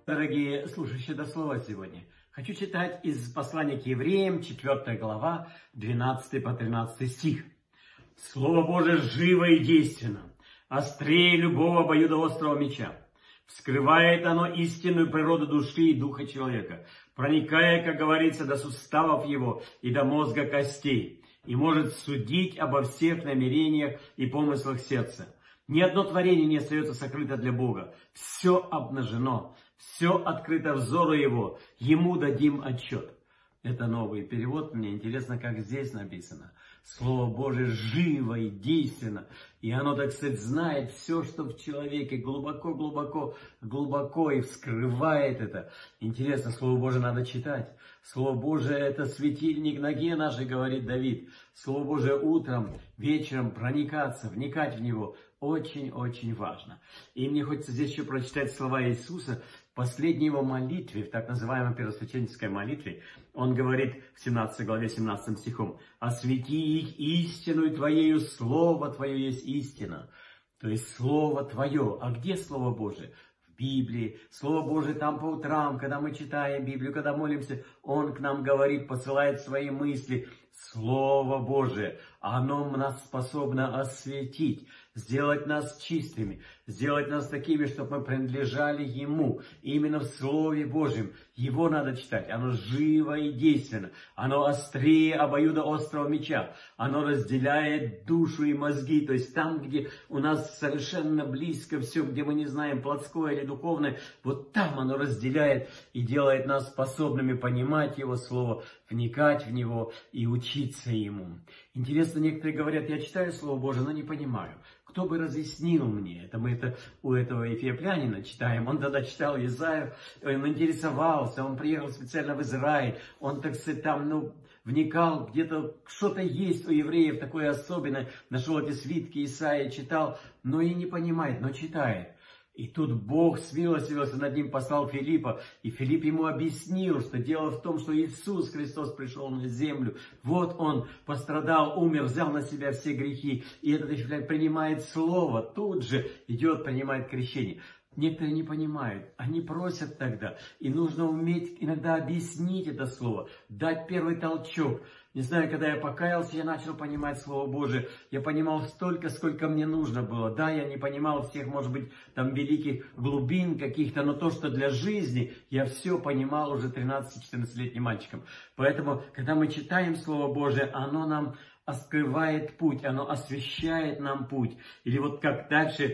Дорогие слушающие до слова сегодня, хочу читать из послания к евреям, 4 глава, 12 по 13 стих. Слово Божие живо и действенно, острее любого обоюдоострого меча. Вскрывает оно истинную природу души и духа человека, проникая, как говорится, до суставов его и до мозга костей, и может судить обо всех намерениях и помыслах сердца. Ни одно творение не остается сокрыто для Бога. Все обнажено, все открыто взору Его. Ему дадим отчет. Это новый перевод. Мне интересно, как здесь написано. Слово Божие живо и действенно. И оно, так сказать, знает все, что в человеке глубоко, глубоко, глубоко и вскрывает это. Интересно, Слово Божие надо читать. Слово Божие это светильник ноге нашей, говорит Давид. Слово Божие утром, вечером проникаться, вникать в него очень-очень важно. И мне хочется здесь еще прочитать слова Иисуса в последней его молитве, в так называемой первосвященнической молитве. Он говорит в 17 главе 17 стихом: «Освети их истинную Твоею, Слово Твое есть истина». То есть Слово Твое. А где Слово Божие? В Библии. Слово Божие там по утрам, когда мы читаем Библию, когда молимся, Он к нам говорит, посылает свои мысли. Слово Божие, оно нас способно осветить, сделать нас чистыми, сделать нас такими, чтобы мы принадлежали Ему. Именно в Слове Божьем. Его надо читать. Оно живо и действенно. Оно острее обоюдоострого меча. Оно разделяет душу и мозги. То есть там, где у нас совершенно близко все, где мы не знаем, плотское или духовное, вот там оно разделяет и делает нас способными понимать Его Слово, вникать в него и учиться ему. Интересно, некоторые говорят: я читаю Слово Божие, но не понимаю. Кто бы разъяснил мне? Это мы у этого эфиоплянина читаем. Он тогда читал Исаию, он интересовался, он приехал специально в Израиль. Он, так сказать, там, вникал, где-то что-то есть у евреев такое особенное. Нашел эти свитки Исаии, читал, но и не понимает, но читает. И тут Бог смилостивился над ним, послал Филиппа. И Филипп ему объяснил, что дело в том, что Иисус Христос пришел на землю. Вот Он пострадал, умер, взял на себя все грехи. И этот эфиоплянин принимает Слово, тут же идет, принимает крещение. Некоторые не понимают, они просят тогда. И нужно уметь иногда объяснить это Слово, дать первый толчок. Не знаю, когда я покаялся, я начал понимать Слово Божие. Я понимал столько, сколько мне нужно было. Да, я не понимал всех, может быть, там великих глубин каких-то, но то, что для жизни, я все понимал уже 13-14-летним мальчиком. Поэтому, когда мы читаем Слово Божие, оно нам открывает путь, оно освещает нам путь. Или вот как дальше,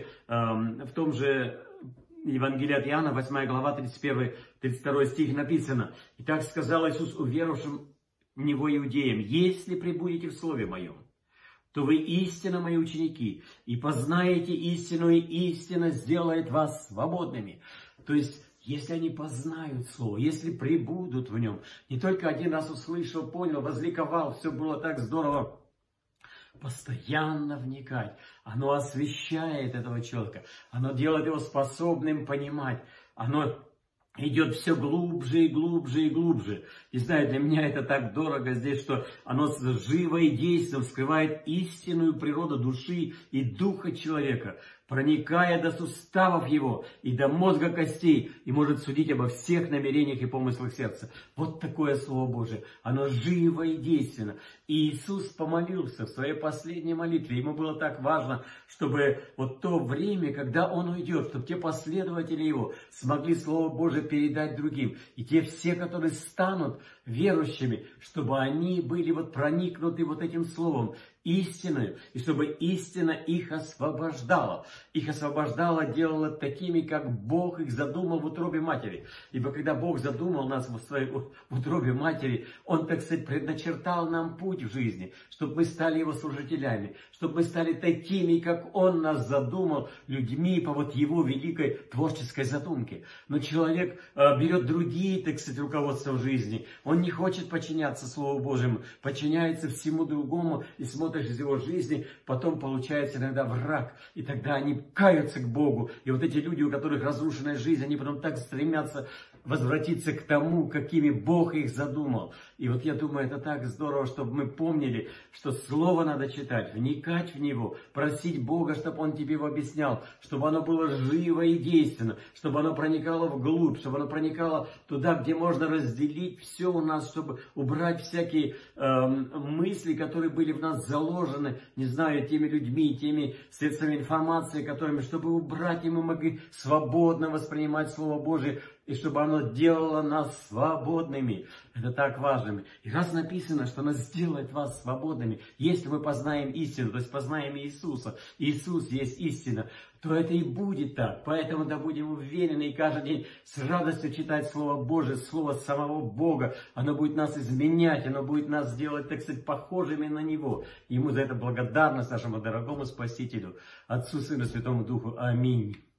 в том же Евангелие от Иоанна, 8 глава, 31-32 стих написано: «Итак сказал Иисус уверовавшим в Него иудеям: если пребудете в Слове Моем, то вы истинно Мои ученики, и познаете истину, и истина сделает вас свободными». То есть, если они познают Слово, если пребудут в нем, не только один раз услышал, понял, возликовал, все было так здорово, постоянно вникать. Оно освещает этого человека. Оно делает его способным понимать. Оно идет все глубже и глубже и глубже. И знаете, для меня это так дорого здесь, что оно живо и действенно вскрывает истинную природу души и духа человека, проникая до суставов его и до мозга костей, и может судить обо всех намерениях и помыслах сердца. Вот такое Слово Божие. Оно живо и действенно. И Иисус помолился в своей последней молитве. Ему было так важно, чтобы вот то время, когда Он уйдет, чтобы те последователи Его смогли Слово Божие передать другим. И те все, которые станут верующими, чтобы они были вот проникнуты вот этим Словом, истиною, и чтобы истина их освобождала. Их освобождала, делала такими, как Бог их задумал в утробе матери. Ибо когда Бог задумал нас в своей утробе матери, Он, так сказать, предначертал нам путь в жизни, чтобы мы стали Его служителями, чтобы мы стали такими, как Он нас задумал, людьми по вот Его великой творческой задумке. Но человек берет другие, так сказать, руководства в жизни. Он не хочет подчиняться Слову Божьему, подчиняется всему другому и смотрит из его жизни, потом получается иногда враг, и тогда они каются к Богу. И вот эти люди, у которых разрушенная жизнь, они потом так стремятся возвратиться к тому, какими Бог их задумал. И вот я думаю, это так здорово, чтобы мы помнили, что Слово надо читать, вникать в него, просить Бога, чтобы Он тебе его объяснял, чтобы оно было живо и действенно, чтобы оно проникало вглубь, чтобы оно проникало туда, где можно разделить все у нас, чтобы убрать всякие мысли, которые были в нас заложены, не знаю, теми людьми, теми средствами информации, которыми, чтобы убрать, и мы могли свободно воспринимать Слово Божие, и чтобы оно делало нас свободными. Это так важно. И раз написано, что оно сделает вас свободными, если мы познаем истину, то есть познаем Иисуса, Иисус есть истина, то это и будет так. Поэтому да будем уверены и каждый день с радостью читать Слово Божие, Слово самого Бога. Оно будет нас изменять, оно будет нас делать, так сказать, похожими на Него. Ему за это благодарность нашему дорогому Спасителю, Отцу, Сыну, Святому Духу. Аминь.